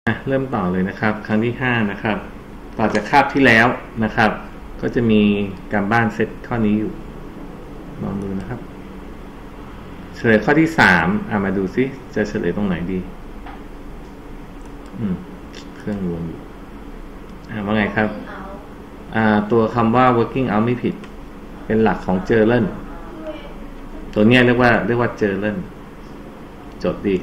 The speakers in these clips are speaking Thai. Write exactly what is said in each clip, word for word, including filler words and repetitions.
เริ่มต่อเลยนะครับครั้งที่ห้านะครับต่อจากคาบที่แล้วนะครับ ก็จะมีการบ้านเซตข้อนี้อยู่ลองดูนะครับเฉลยข้อที่สามอ่ะมาดูซิจะเฉลยตรงไหนดีอืมเครื่องรวมอยู่อ่ะว่าไงครับอ่าตัวคำว่า working out ไม่ผิดเป็นหลักของเจอเล่นตัวเนี้ยเรียกว่าเรียกว่าเจอเล่นจดดี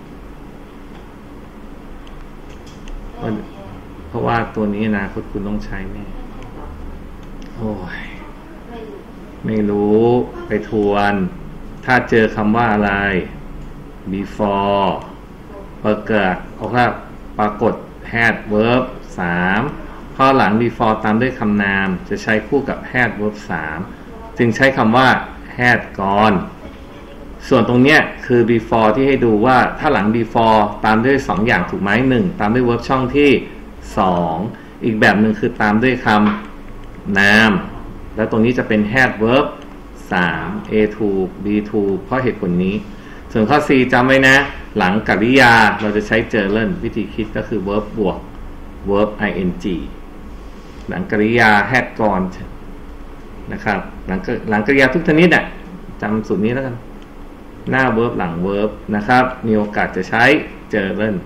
เพราะว่าตัวนี้นะคุณคุณต้องใช้แน่โอ้ยไม่รู้ไปทวนถ้าเจอคำว่าอะไร before ประกาศออกว่าปรากฏ had verb สามพอหลัง before ตามด้วยคำนามจะใช้คู่กับ had verb สามจึงใช้คำว่า had ก่อนส่วนตรงเนี้ยคือ before ที่ให้ดูว่าถ้าหลัง before ตามด้วยสองอย่างถูกไหมหนึ่งตามด้วย verb ช่องที่สองอีกแบบหนึ่งคือตามด้วยคำนามแล้วตรงนี้จะเป็น had verb สาม A ถูก B ถูกเพราะเหตุผลนี้ส่วนข้อ C จำไว้นะหลังกริยาเราจะใช้เจอเล่นวิธีคิดก็คือ verb บวก verb ing หลังกริยา had ก่อนนะครับหลังหลังกริยาทุกชนิดน่ะจำสูตรนี้แล้วกันหน้า verb หลัง verb นะครับมีโอกาสจะใช้เจอเล่น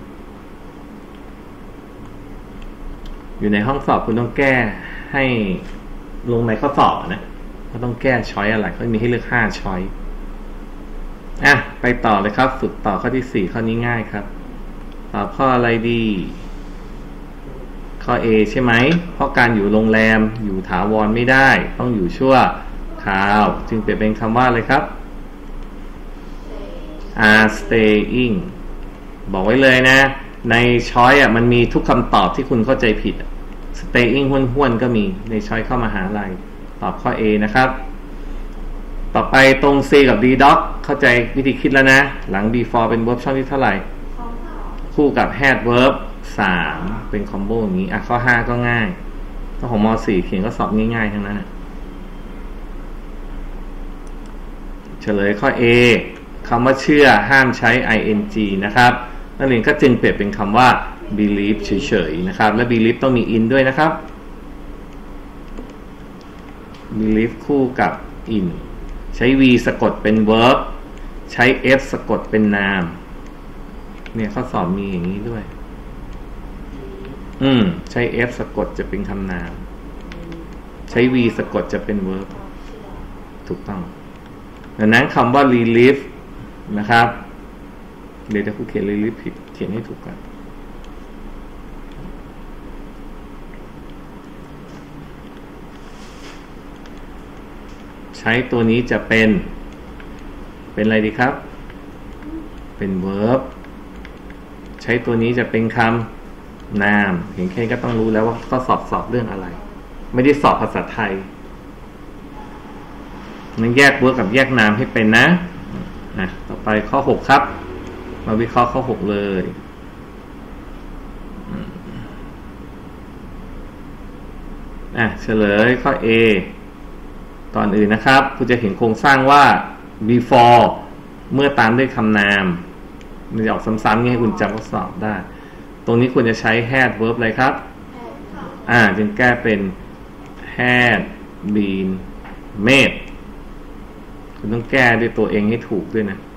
อยู่ในห้องสอบคุณต้องแก้ให้ลงในข้อสอบนะเขาต้องแก้ช้อยอะไรเขามีให้เลือกห้าช้อยอ่ะไปต่อเลยครับฝึกต่อข้อที่สี่ข้อนี้ง่ายครับตอบข้ออะไรดีข้อ A ใช่ไหมเพราะการอยู่โรงแรมอยู่ถาวรไม่ได้ต้องอยู่ชั่วคราวจึงเปลี่ยนเป็นคำว่าอะไรครับ are staying บอกไว้เลยนะในช้อยอ่ะมันมีทุกคำตอบที่คุณเข้าใจผิด staying ห้วนๆก็มีในช้อยเข้ามหาลัยตอบข้อ A นะครับต่อไปตรง C กับ D doc เข้าใจวิธีคิดแล้วนะหลัง before เป็น verb ช่องที่เท่าไหร่คู่กับ had verb สามเป็นคอมโบอย่างนี้อ่ะข้อห้าก็ง่ายข้อของมอสี่เขียนก็สอบง่ายๆทั้งนั้นเฉลยข้อ A คำว่าเชื่อห้ามใช้ ing นะครับนักเรียนก็จึงเปลี่ยนเป็นคำว่า believe เฉยๆนะครับและ believe ต้องมี in ด้วยนะครับ believe คู่กับ in ใช้ v สะกดเป็น verb ใช้ f สะกดเป็นนามเนี่ยข้อสอบมีอย่างนี้ด้วยอืมใช้ f สะกดจะเป็นคำนามใช้ v สะกดจะเป็น verb ถูกต้องดังนั้นคำว่า relieve นะครับเดี๋ยวจะครูเขียน relieve ผิดเขียนให้ถูกกันใช้ตัวนี้จะเป็นเป็นอะไรดีครับเป็น verb ใช้ตัวนี้จะเป็นคำนามเห็นแค่ก็ต้องรู้แล้วว่าข้อสอบสอบเรื่องอะไรไม่ได้สอบภาษาไทยมันแยก verb กับแยกนามให้เป็นนะอ่ะต่อไปข้อหกครับมาวิเคราะห์ข้อหกเลยอ่ะเฉลยข้อ A ก่อนอื่นนะครับคุณจะเห็นโครงสร้างว่า before เมื่อตามด้วยคำนามมันจะออกซ้ำๆให้คุณจำข้อสอบได้ตรงนี้คุณจะใช้ had verb อะไรครับอ่าจึงแก้เป็น had been made คุณต้องแก้ด้วยตัวเองให้ถูกด้วยนะ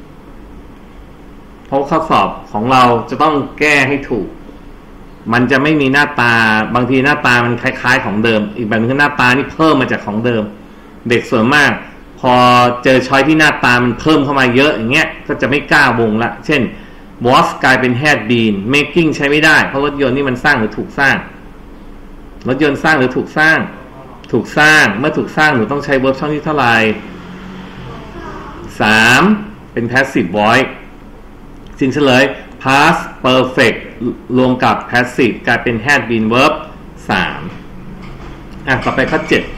เพราะข้อสอบของเราจะต้องแก้ให้ถูกมันจะไม่มีหน้าตาบางทีหน้าตามันคล้ายๆของเดิมอีกแบบนึงหน้าตานี่เพิ่มมาจากของเดิมเด็กส่วนมากพอเจอช้อยที่หน้าตามันเพิ่มเข้ามาเยอะอย่างเงี้ยก็จะไม่กล้าวงละเช่น was กลายเป็น had been making ใช้ไม่ได้เพราะรถยนต์นี่มันสร้างหรือถูกสร้างรถยนต์สร้างหรือถูกสร้างถูกสร้างเมื่อถูกสร้างหนูต้องใช้ verb ช่องที่เท่าไหร่สามเป็น passive voice จึงเฉลย past perfect รวมกับ passive กลายเป็น had been verb สามอ่ะต่อไปข้อเจ็ด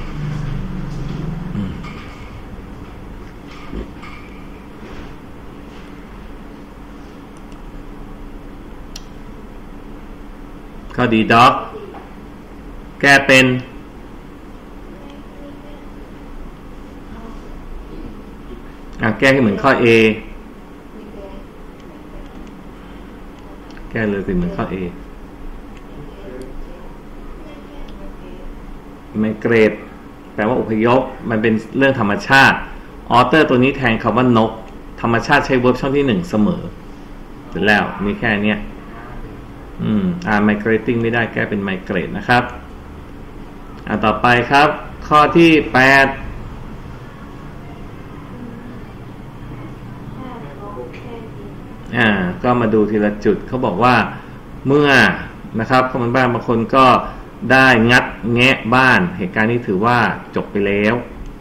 ข้อ D doc แก้เป็นอ่ะแก้ให้เหมือนข้อ A แแก้เลยเป็นเหมือนข้อ A migrate แปลว่าอพยพมันเป็นเรื่องธรรมชาติออเตอร์ตัวนี้แทนคำว่านกธรรมชาติใช้ verb ช่องที่หนึ่งเสมอเสร็จแล้วมีแค่เนี้ยอืมอ่า migrating ไม่ได้แก้เป็น migrate นะครับอ่าต่อไปครับข้อที่แปดอ่าก็มาดูทีละจุดเขาบอกว่าเมื่อนะครับคนบ้านบางคนก็ได้งัดแงะบ้านเหตุการณ์นี้ถือว่าจบไปแล้ว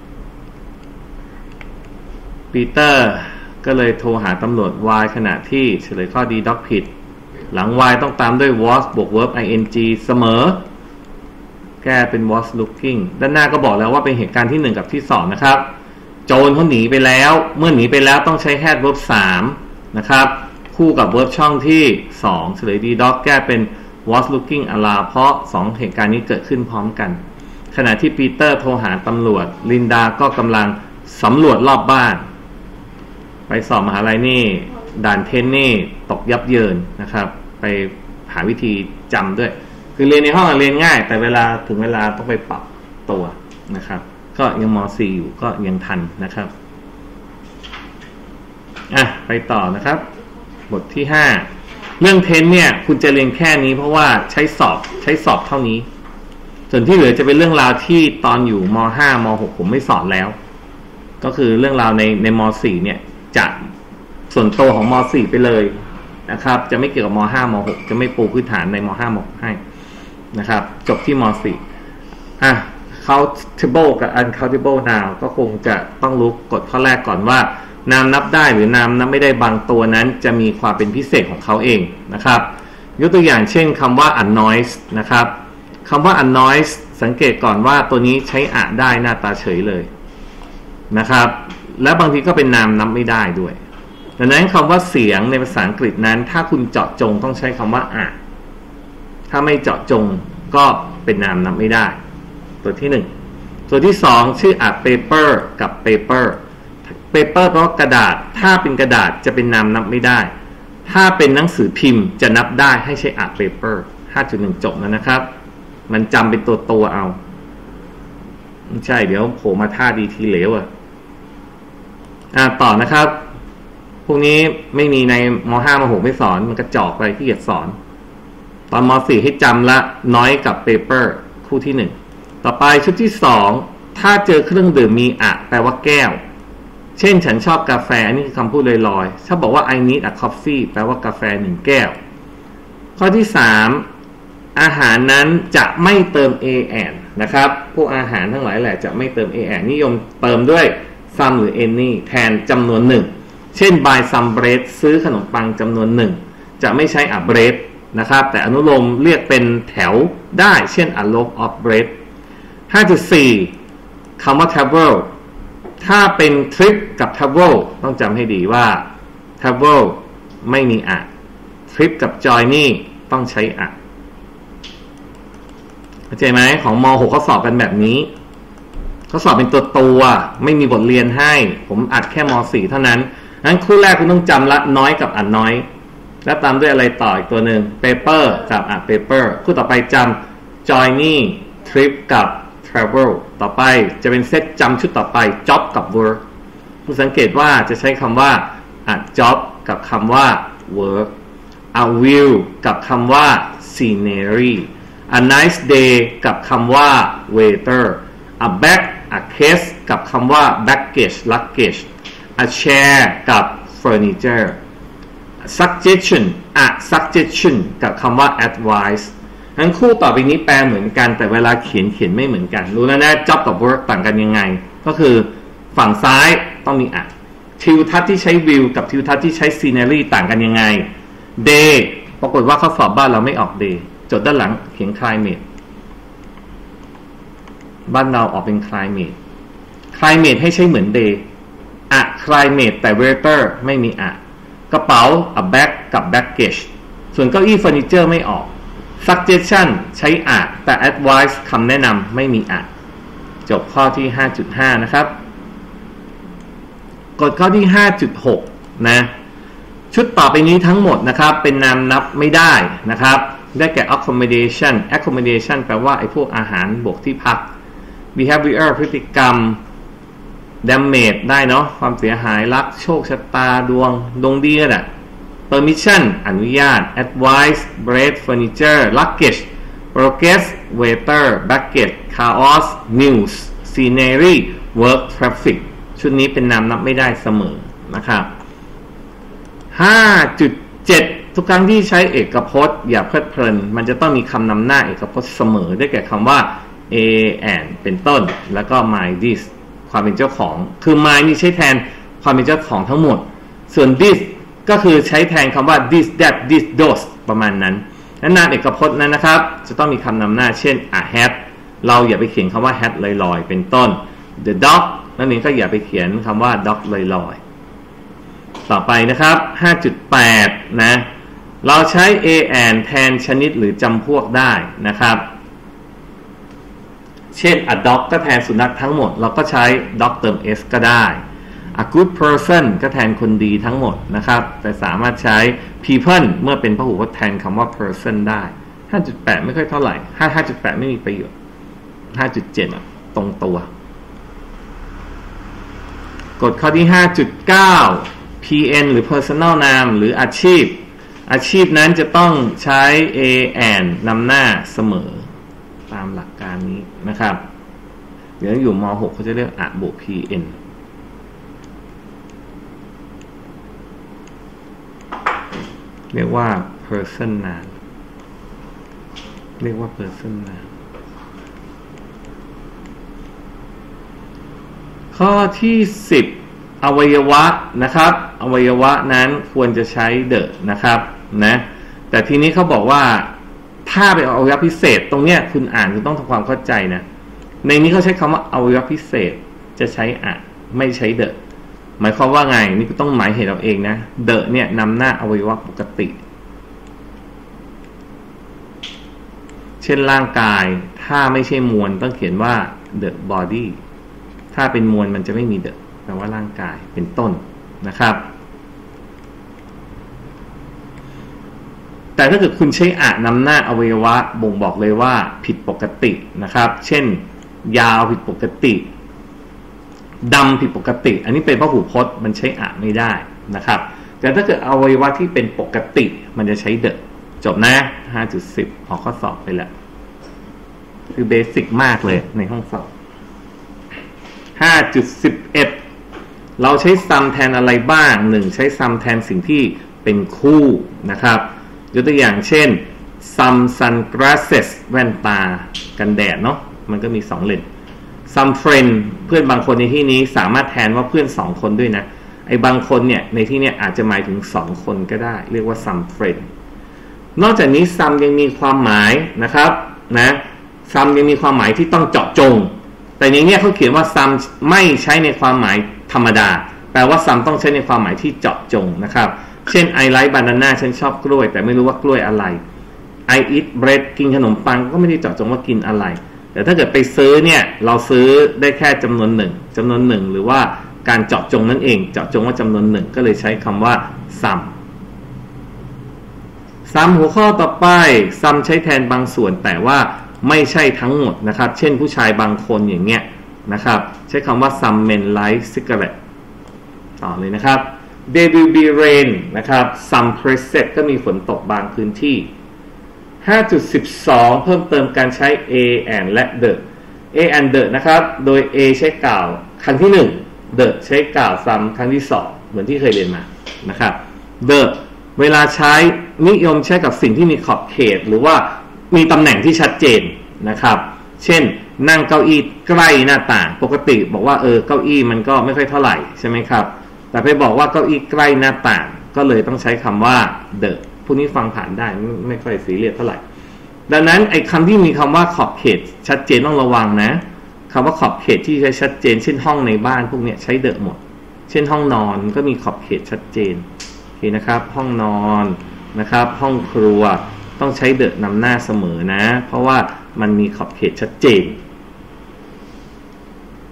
ปีเตอร์ก็เลยโทรหาตำรวจ Y ขณะที่เฉลยข้อดีด็อกผิดหลัง Y ต้องตามด้วย was บวก verb ing เสมอแก้เป็น was looking ด้านหน้าก็บอกแล้วว่าเป็นเหตุการณ์ที่หนึ่งกับที่สองนะครับโจรเขาหนีไปแล้วเมื่อหนีไปแล้วต้องใช้ had verb สามนะครับคู่กับ verb ช่องที่สองเฉลยดีด็อกแก้เป็น was looking around เพราะสองเหตุการณ์นี้เกิดขึ้นพร้อมกันขณะที่ปีเตอร์โทรหาตำรวจลินดาก็กำลังสำรวจรอบบ้านไปสอบมหาลัยนี่ด่านเทนนี่ตกยับเยินนะครับไปหาวิธีจำด้วยคือเรียนในห้องเรียนง่ายแต่เวลาถึงเวลาต้องไปปรับตัวนะครับก็ยังม.สี่ อยู่ก็ยังทันนะครับอ่ะไปต่อนะครับบทที่ห้าเรื่องเทนเนี่ยคุณจะเรียนแค่นี้เพราะว่าใช้สอบใช้สอบเท่านี้ส่วนที่เหลือจะเป็นเรื่องราวที่ตอนอยู่ม.ห้า ม.หก ผมไม่สอนแล้วก็คือเรื่องราวในในม.สี่ เนี่ยจะส่วนตัวของม.สี่ ไปเลยนะครับจะไม่เกี่ยวกับม.ห้า ม.หก จะไม่ปูพื้นฐานในม.ห้า ม.หก ให้นะครับจบที่ม.สี่ อ่ะ countable กับ uncountable noun ก็คงจะต้องรู้กฎข้อแรกก่อนว่านามนับได้หรือนามนับไม่ได้บางตัวนั้นจะมีความเป็นพิเศษของเขาเองนะครับยกตัวอย่างเช่นคำว่า unnoise นะครับคำว่า unnoise สังเกตก่อนว่าตัวนี้ใช้อะได้หน้าตาเฉยเลยนะครับและบางทีก็เป็นนามนับไม่ได้ด้วยดังนั้นคำว่าเสียงในภาษาอังกฤษนั้นถ้าคุณเจาะจงต้องใช้คำว่าอะถ้าไม่เจาะจงก็เป็นนามนับไม่ได้ตัวที่หนึ่งตัวที่สองชื่ออะ paper กับ paper paper เพราะกระดาษถ้าเป็นกระดาษจะเป็นนามนับไม่ได้ถ้าเป็นหนังสือพิมพ์จะนับได้ให้ใช้อะ paper ห้าจุดหนึ่ง จบแล้วนะครับมันจำเป็นตัวตัวเอาไม่ใช่เดี๋ยวโผล่มาท่าดีทีเหลวอ่ะอ่าต่อนะครับพวกนี้ไม่มีในม.ห้า ม.หก ไม่สอนมันกระจอกไปที่เกียจสอนตอนม.สี่ ให้จำละน้อยกับ paper คู่ที่หนึ่งต่อไปชุดที่สองถ้าเจอเครื่องดื่มมีอะแปลว่าแก้วเช่นฉันชอบกาแฟอันนี้คือคำพูดลอยๆถ้าบอกว่า I need a coffee แปลว่ากาแฟหนึ่งแก้วข้อที่สามอาหารนั้นจะไม่เติม an นะครับพวกอาหารทั้งหลายแหละจะไม่เติม an นิยมเติมด้วย some หรือ any แทนจำนวนหนึ่งเช่น buy some bread ซื้อขนมปังจำนวนหนึ่งจะไม่ใช้ a bread นะครับแต่อนุโลมเรียกเป็นแถวได้เช่น a loaf of bread ห้าจุดสี่ คำว่า travel ถ้าเป็น trip กับ travel ต้องจำให้ดีว่า travel ไม่มีอะ trip กับ journey ต้องใช้อะเข้าใจไหมของม.หกเขาสอบกันแบบนี้เขาสอบเป็นตัวตัวไม่มีบทเรียนให้ผมอัดแค่ม.สี่ เท่านั้นงั้นคู่แรกคุณต้องจำละน้อยกับอัดน้อยแล้วตามด้วยอะไรต่ออีกตัวหนึ่ง paper กับอัด paper คู่ต่อไปจำ journey trip กับ travel ต่อไปจะเป็นเซตจำชุดต่อไป job กับ work คุณสังเกตว่าจะใช้คำว่า a job กับคำว่า work a view กับคำว่า scenery a nice day กับคำว่า weather a bag a case กับคำว่า baggage luggage a chair กับ furniture suggestion a suggestion กับคำว่า adviceงั้นคู่ต่อไปนี้แปลเหมือนกันแต่เวลาเขียนเขียนไม่เหมือนกันรู้แล้วนะ job กับ work ต่างกันยังไงก็คือฝั่งซ้ายต้องมีอะทิวทัศน์ที่ใช้ view กับทิวทัศน์ที่ใช้ scenery ต่างกันยังไง day ปรากฏว่าข้อสอบบ้านเราไม่ออก day จดด้านหลังเขียน climate บ้านเราออกเป็น climate climate ให้ใช้เหมือน day อะ climate แต่ weather ไม่มีอะกระเป๋า a bag กับ baggage ส่วนเก้าอี้เฟอร์นิเจอร์ไม่ออก suggestion ใช้อะแต่ advice คำแนะนำไม่มีอะจบข้อที่ ห้าจุดห้า นะครับกฎข้อที่ ห้าจุดหก นะชุดต่อไปนี้ทั้งหมดนะครับเป็นนามนับไม่ได้นะครับได้แก่ accommodation accommodation แปลว่าไอ้พวกอาหารบวกที่พัก behavior พฤติกรรม damage ได้เนาะความเสียหายลักโชคชะตาดวงดวงดีก็ได้ permission อนุญาต advice bread furniture luggage progress waiter baggage chaos news scenery work traffic ชุดนี้เป็นนามนับไม่ได้เสมอนะครับ ห้าจุดเจ็ด ทุกครั้งที่ใช้เอกพจน์อย่าเพลิดเพลินมันจะต้องมีคำนำหน้าเอกพจน์เสมอได้แก่คำว่า a and เป็นต้นแล้วก็ my this ความเป็นเจ้าของคือ my นี่ใช้แทนความเป็นเจ้าของทั้งหมดส่วน this ก็คือใช้แทนคำว่า this that this those ประมาณนั้นนามเอกพจน์นั้นนะครับจะต้องมีคำนำหน้าเช่น a hat เราอย่าไปเขียนคำว่า hat ลอยๆเป็นต้น the dog นั่นเองก็อย่าไปเขียนคำว่า dog ลอยๆต่อไปนะครับ ห้าจุดแปด นะเราใช้ a and แทนชนิดหรือจำพวกได้นะครับเช่น a dog ก็แทนสุนัขทั้งหมดเราก็ใช้ dog เติม s ก็ได้ a good person ก็แทนคนดีทั้งหมดนะครับแต่สามารถใช้ people เมื่อเป็นพหูพจน์แทนคำว่า person ได้ ห้าจุดแปด ไม่ค่อยเท่าไหร่ ห้าจุดแปด ไม่มีประโยชน์ ห้าจุดเจ็ด อ่ะตรงตัวกฎข้อที่ ห้าจุดเก้า พี เอ็น หรือ personal name หรืออาชีพอาชีพนั้นจะต้องใช้ a and นำหน้าเสมอตามหลักการนี้นะครับเดี๋ยวอยู่ม หกเขาจะเรียกอะบวก พี เอ็น เรียกว่า person name เรียกว่า person name ข้อที่สิบอวัยวะนะครับอวัยวะนั้นควรจะใช้ the นะครับนะแต่ทีนี้เขาบอกว่าถ้าเป็นอวัยวะพิเศษตรงเนี้ยคุณอ่านคุณต้องทำความเข้าใจนะในนี้เขาใช้คำว่าอวัยวะพิเศษจะใช้อะไม่ใช้ the หมายความว่าไงนี่ก็ต้องหมายเหตุเอาเองนะ the เนี่ยนำหน้าอวัยวะปกติเช่นร่างกายถ้าไม่ใช่มวลต้องเขียนว่า the body ถ้าเป็นมวลมันจะไม่มี the แปลว่าร่างกายเป็นต้นนะครับแต่ถ้าเกิดคุณใช้อะนำหน้าอวัยวะบ่งบอกเลยว่าผิดปกตินะครับเช่นยาวผิดปกติดำผิดปกติอันนี้เป็นพหูพจน์มันใช้อะไม่ได้นะครับแต่ถ้าเกิดอวัยวะที่เป็นปกติมันจะใช้เดอะจบนะ ห้าจุดสิบ ออกข้อสอบไปแล้วคือเบสิกมากเลยในห้องสอบ ห้าจุดสิบเอ็ด เราใช้ซัมแทนอะไรบ้างหนึ่งใช้ซัมแทนสิ่งที่เป็นคู่นะครับยกตัวอย่างเช่น some sunglasses แว่นตากันแดดเนาะมันก็มีสองเลน some friend เพื่อนบางคนในที่นี้สามารถแทนว่าเพื่อนสองคนด้วยนะไอ้บางคนเนี่ยในที่นี้อาจจะหมายถึงสองคนก็ได้เรียกว่า some friend นอกจากนี้ some ยังมีความหมายนะครับนะ some ยังมีความหมายที่ต้องเจาะจงแต่ในนี้เขาเขียนว่า some ไม่ใช้ในความหมายธรรมดาแปลว่า some ต้องใช้ในความหมายที่เจาะจงนะครับเช่น I like banana ฉันชอบกล้วยแต่ไม่รู้ว่ากล้วยอะไร I eat bread กินขนมปังก็ไม่ได้เจาะจงว่ากินอะไรแต่ถ้าเกิดไปซื้อเนี่ยเราซื้อได้แค่จำนวนหนึ่งจำนวนหนึ่งหรือว่าการเจาะจงนั่นเองเจาะจงว่าจำนวนหนึ่งก็เลยใช้คำว่า some some หัวข้อต่อไป some ใช้แทนบางส่วนแต่ว่าไม่ใช่ทั้งหมดนะครับเช่นผู้ชายบางคนอย่างเงี้ยนะครับใช้คำว่า some men like cigarette ต่อเลยนะครับThere will be rain นะครับ some places ก็มีฝนตกบางพื้นที่ ห้าจุดสิบสอง เพิ่มเติมการใช้ a and และ the a and the นะครับโดย a ใช้กล่าวครั้งที่หนึ่ง the ใช้กล่าวซ้ำครั้งที่สองเหมือนที่เคยเรียนมานะครับ the เวลาใช้นิยมใช้กับสิ่งที่มีขอบเขตหรือว่ามีตำแหน่งที่ชัดเจนนะครับเช่นนั่งเก้าอี้ใกล้หน้าต่างปกติบอกว่าเออเก้าอี้มันก็ไม่ค่อยเท่าไหร่ใช่ไหมครับแต่ไปบอกว่าเก้าอี้ใกล้หน้าต่างก็เลยต้องใช้คำว่า the พวกนี้ฟังผ่านได้ไม่ค่อยซีเรียสเท่าไหร่ดังนั้นไอ้คำที่มีคำว่าขอบเขตชัดเจนต้องระวังนะคำว่าขอบเขตที่ใช้ชัดเจนเช่นห้องในบ้านพวกนี้ใช้ the หมดเช่นห้องนอนก็มีขอบเขตชัดเจนโอเคนะครับห้องนอนนะครับห้องครัวต้องใช้ the นำหน้าเสมอนะเพราะว่ามันมีขอบเขตชัดเจน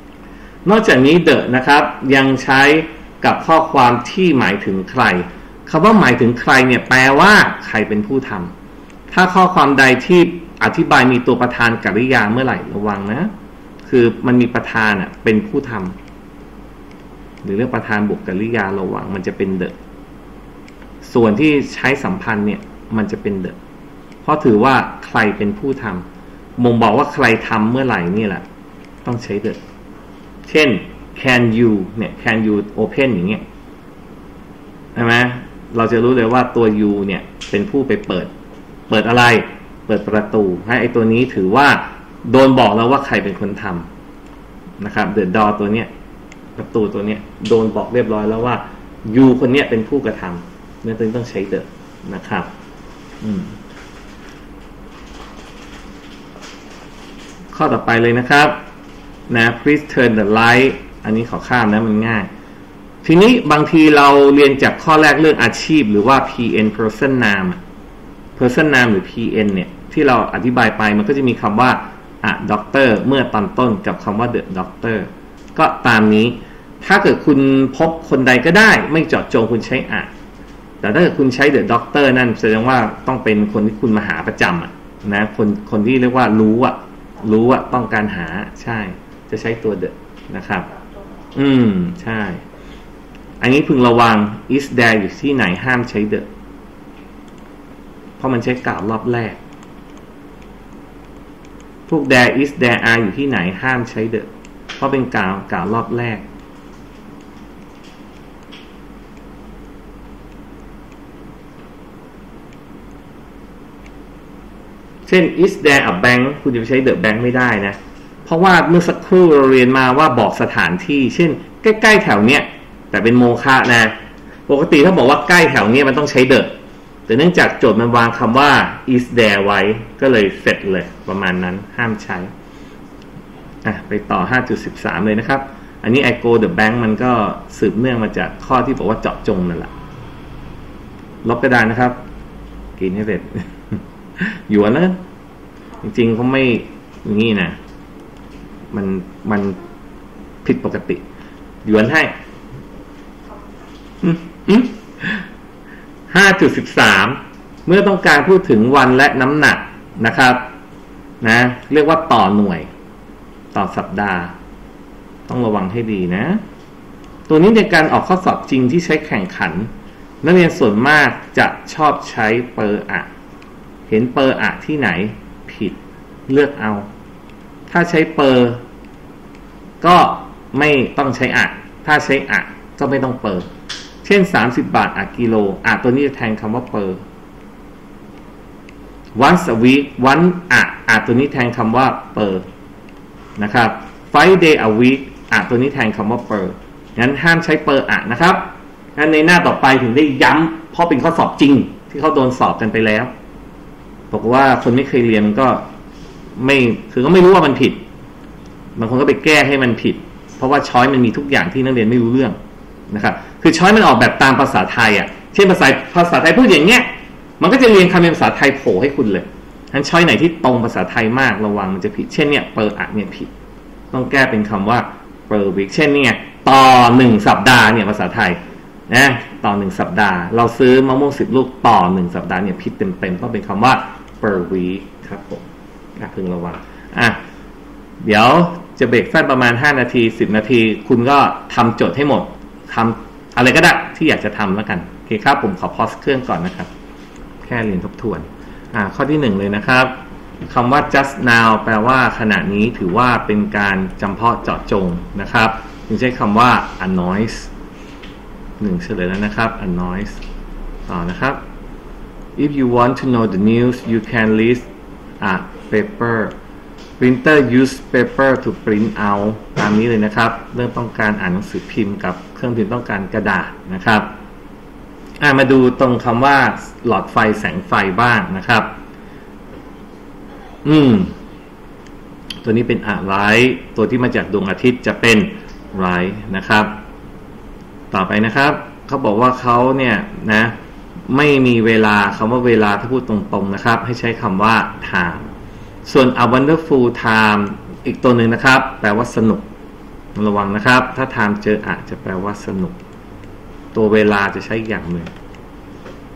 นอกจากนี้ the นะครับยังใช้กับข้อความที่หมายถึงใครคำว่าหมายถึงใครเนี่ยแปลว่าใครเป็นผู้ทำถ้าข้อความใดที่อธิบายมีตัวประธานกริยาเมื่อไหร่ระวังนะคือมันมีประธานอ่ะเป็นผู้ทำหรือเรื่องประธานบวกกริยาระวังมันจะเป็นเดอะส่วนที่ใช้สัมพันธ์เนี่ยมันจะเป็นเดอะเพราะถือว่าใครเป็นผู้ทำบ่งบอกว่าใครทำเมื่อไหร่นี่แหละต้องใช้เดอะเช่น can you เนี่ย can you open อย่างเงี้ยใช่ไหมเราจะรู้เลยว่าตัว you เนี่ยเป็นผู้ไปเปิดเปิดอะไรเปิดประตูให้ไอตัวนี้ถือว่าโดนบอกแล้วว่าใครเป็นคนทำนะครับ the door ตัวเนี้ยประตูตัวเนี้ยโดนบอกเรียบร้อยแล้วว่า you คนเนี้ยเป็นผู้กระทำเนี่ยต้องใช้ the นะครับอืมข้อต่อไปเลยนะครับนะ please turn the light อันนี้ขอข้ามนะมันง่ายทีนี้บางทีเราเรียนจากข้อแรกเรื่องอาชีพหรือว่า พี เอ็น person noun person noun หรือ พี เอ็น เนี่ยที่เราอธิบายไปมันก็จะมีคำว่าอะ doctor เมื่อตอนต้นกับคำว่า the doctor ก็ตามนี้ถ้าเกิดคุณพบคนใดก็ได้ไม่เจาะจงคุณใช้อะแต่ถ้าเกิดคุณใช้ the doctor นั่นแสดงว่าต้องเป็นคนที่คุณมาหาประจำอะนะคนคนที่เรียกว่ารู้อะรู้อะต้องการหาใช่จะใช้ตัว the นะครับอืมใช่อันนี้พึงระวัง is there อยู่ที่ไหนห้ามใช้ the เพราะมันใช้กล่าวรอบแรกพวก there is there are อยู่ที่ไหนห้ามใช้ the เพราะเป็นกล่าวกล่าวรอบแรกเช่น is there a bank คุณจะไปใช้ the bank ไม่ได้นะเพราะว่าเมื่อสักครู่เราเรียนมาว่าบอกสถานที่เช่นใกล้ๆแถวเนี้ยแต่เป็นโมฆะนะปกติถ้าบอกว่าใกล้แถวเนี้ยมันต้องใช้ the แต่เนื่องจากโจทย์มันวางคำว่า is there ไว้ก็เลยเสร็จเลยประมาณนั้นห้ามใช้อ่ะไปต่อ ห้าจุดสิบสาม เลยนะครับอันนี้ I go the bank มันก็สืบเนื่องมาจากข้อที่บอกว่าเจาะจงนั่นแหละลบกระดานนะครับกินให้เสร็จหยวนนะจริงๆเขาไม่อย่างนี้นะมันมันผิดปกติหยวนให้ห้าจุดสิบสาม เมื่อต้องการพูดถึงวันและน้ำหนักนะครับนะเรียกว่าต่อหน่วยต่อสัปดาห์ต้องระวังให้ดีนะตัวนี้ในการออกข้อสอบจริงที่ใช้แข่งขันนักเรียนส่วนมากจะชอบใช้เปอร์อะเห็นเปอร์อะที่ไหนผิดเลือกเอาถ้าใช้เปอร์ก็ไม่ต้องใช้อะถ้าใช้อะก็ไม่ต้องเปอร์เช่นสามสิบบาทอะกิโลอะตัวนี้จะแทนคำว่าเปอร์ once a week one อะอะตัวนี้แทนคำว่าเปอร์นะครับ five day a week อะตัวนี้แทนคำว่าเปอร์งั้นห้ามใช้เปอร์อะนะครับงั้นในหน้าต่อไปถึงได้ย้ำเพราะเป็นข้อสอบจริงที่เขาโดนสอบกันไปแล้วบอกว่าคนไม่เคยเรียนก็ไม่คือก็ไม่รู้ว่ามันผิดบางคนก็ไปแก้ให้มันผิดเพราะว่าช้อยมันมีทุกอย่างที่นักเรียนไม่รู้เรื่องนะครับคือช้อยมันออกแบบตามภาษาไทยอ่ะเช่นภาษาภาษาไทยพูดอย่างเงี้ยมันก็จะเรียนคำเป็นภาษาไทยโผล่ให้คุณเลยฉะนั้นช้อยไหนที่ตรงภาษาไทยมากระวังมันจะผิดเช่นเนี่ยเปอร์อะเนี่ยผิดต้องแก้เป็นคำว่าเปอร์วิกเช่นเนี่ยต่อหนึ่งสัปดาห์เนี่ยภาษาไทยนะต่อหนึ่งสัปดาห์เราซื้อมะม่วงสิบลูกต่อหนึ่งสัปดาห์เนี่ยผิดเต็มๆต้องเป็นคำว่า per week ครับผมอ่ะพึงระวังอ่ะเดี๋ยวจะเบรกสั้นประมาณห้านาทีสิบนาทีคุณก็ทำโจทย์ให้หมดทำอะไรก็ได้ที่อยากจะทำแล้วกันโอเคครับผมขอพอสเครื่องก่อนนะครับแค่เรียนทบทวนอ่ะข้อที่หนึ่งเลยนะครับคำว่า just now แปลว่าขณะนี้ถือว่าเป็นการจำเพาะเจาะจงนะครับจึงใช้คำว่า a noise หนึ่งเฉลยแล้วนะครับ a noise ต่อนะครับ if you want to know the news you can read a paper printer use paper to print out ตามนี้เลยนะครับเรื่องต้องการอ่านหนังสือพิมพ์กับเครื่องพิมพ์ต้องการกระดาษนะครับอ่ะมาดูตรงคำว่าหลอดไฟแสงไฟบ้างนะครับอืมตัวนี้เป็นอะไรตัวที่มาจากดวงอาทิตย์จะเป็นไรนะครับต่อไปนะครับเขาบอกว่าเขาเนี่ยนะไม่มีเวลาคำว่าเวลาถ้าพูดตรงๆนะครับให้ใช้คำว่า time ส่วน a wonderful time อีกตัวหนึ่งนะครับแปลว่าสนุกระวังนะครับถ้า time เจออะจะแปลว่าสนุกตัวเวลาจะใช้อย่างหนึ่ง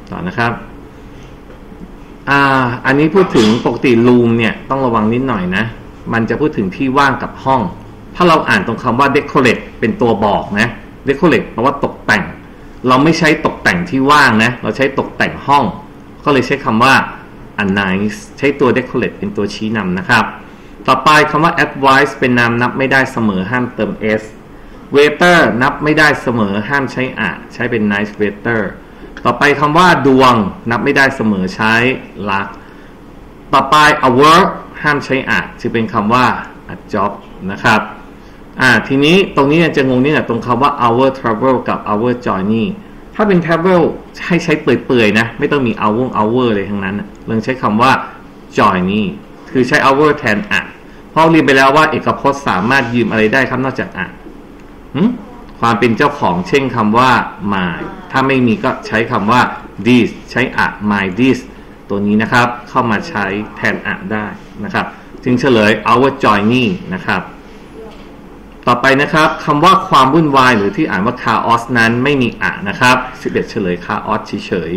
ต่อนะครับอ่าอันนี้พูดถึงปกติ room เนี่ยต้องระวังนิดหน่อยนะมันจะพูดถึงที่ว่างกับห้องถ้าเราอ่านตรงคำว่า decorate เป็นตัวบอกนะ decorate แปลว่าตกแต่งเราไม่ใช้ตกแต่งที่ว่างนะเราใช้ตกแต่งห้องก็เลยใช้คำว่า a nice ใช้ตัว decorate เป็นตัวชี้นำนะครับต่อไปคำว่า advice เป็นนามนับไม่ได้เสมอห้ามเติม s waiter นับไม่ได้เสมอห้ามใช้อะใช้เป็น nice waiter ต่อไปคำว่าดวงนับไม่ได้เสมอใช้ luck ต่อไป a work ห้ามใช้อะจะเป็นคำว่า a job นะครับอ่าทีนี้ตรงนี้จะงงนิดหน่อยตรงคำว่า our travel กับ our journey ถ้าเป็น travel ให้ใช้เปื่อยๆนะไม่ต้องมี our our เลยทั้งนั้นเราใช้คำว่า journey คือใช้ our แทนอะเพราะเรียนไปแล้วว่าเอกพจน์สามารถยืมอะไรได้ครับนอกจากอะความเป็นเจ้าของเช่นคำว่า my ถ้าไม่มีก็ใช้คำว่า this ใช้อะ my this ตัวนี้นะครับเข้ามาใช้แทนอะได้นะครับจึงเฉลย our journey นะครับต่อไปนะครับคำว่าความวุ่นวายหรือที่อ่านว่า chaos นั้นไม่มีอะนะครับสิบเอ็ดเฉลย chaos เฉย